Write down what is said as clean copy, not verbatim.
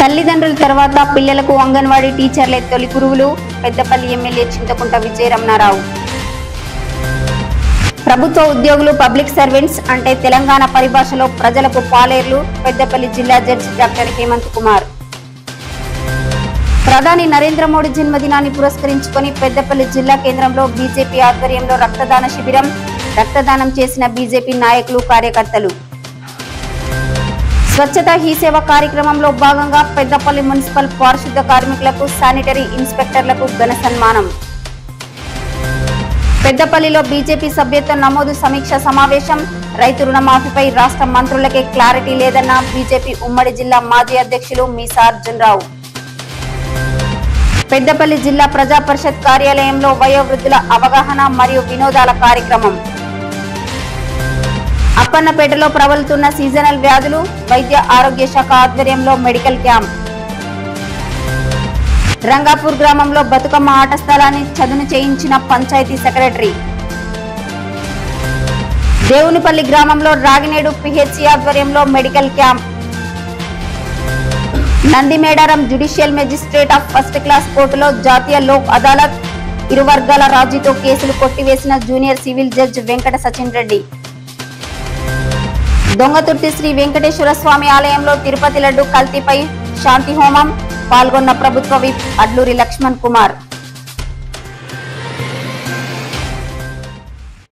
తల్లిదండ్రుల తర్వాత పిల్లలకు అంగన్వాడీ టీచర్లే తొలి గురువులు. పెద్దపల్లి ఎమ్మెల్యే చింతకుంట విజయరమణారావు. ప్రభుత్వ ఉద్యోగులు పబ్లిక్ సర్వెంట్స్ అంటే తెలంగాణ పరిభాషలో ప్రజలకు పాలేర్లు. పెద్దపల్లి జిల్లా జడ్జి డాక్టర్ హేమంత్ కుమార్. ప్రధాని నరేంద్ర మోడీ జన్మదినాన్ని పురస్కరించుకొని పెద్దపల్లి జిల్లా కేంద్రంలో బీజేపీ ఆధ్వర్యంలో రక్తదాన శిబిరం. రక్తదానం చేసిన బీజేపీ నాయకులు, కార్యకర్తలు. స్వచ్ఛత హీ సేవ కార్యక్రమంలో భాగంగా పెద్దపల్లి మున్సిపల్ పారిశుద్ధ కార్మికులకు, శానిటరీ ఇన్స్పెక్టర్లకు ఘన సన్మానం. పెద్దపల్లిలో బీజేపీ సభ్యత్వ నమోదు సమీక్ష సమావేశం. రైతు రుణమాఫీపై రాష్ట్ర మంత్రులకే క్లారిటీ లేదన్న బీజేపీ ఉమ్మడి జిల్లా మాజీ అధ్యక్షులు మీసా అర్జున్ రావు. పెద్దపల్లి జిల్లా ప్రజా పరిషత్ కార్యాలయంలో వయోవృద్ధుల అవగాహన మరియు వినోదాల కార్యక్రమం. అప్పన్నపేటలో ప్రబలుతున్న సీజనల్ వ్యాధులు. వైద్య ఆరోగ్య శాఖ ఆధ్వర్యంలో మెడికల్ క్యాంప్. రంగాపూర్ గ్రామంలో బతుకమ్మ ఆట స్థలాన్ని చదును చేయించిన పంచాయతీ సెక్రటరీ. దేవునిపల్లి గ్రామంలో రాగినేడు పిహెచ్సి ఆధ్వర్యంలో medical camp. Nandimedaram judicial magistrate of first class కోర్టులో జాతీయ లోక్ అదాలత్. ఇరు వర్గాల రాజీతో కేసులు కొట్టివేసిన junior civil judge Venkata Sachin Reddy. Dongathurthi Sri Venkateswara Swamy ఆలయంలో తిరుపతి లడ్డు కల్తీపై శాంతి హోమం. పాల్గొన్న ప్రభుత్వ విప్ అడ్లూరి లక్ష్మణ్ కుమార్.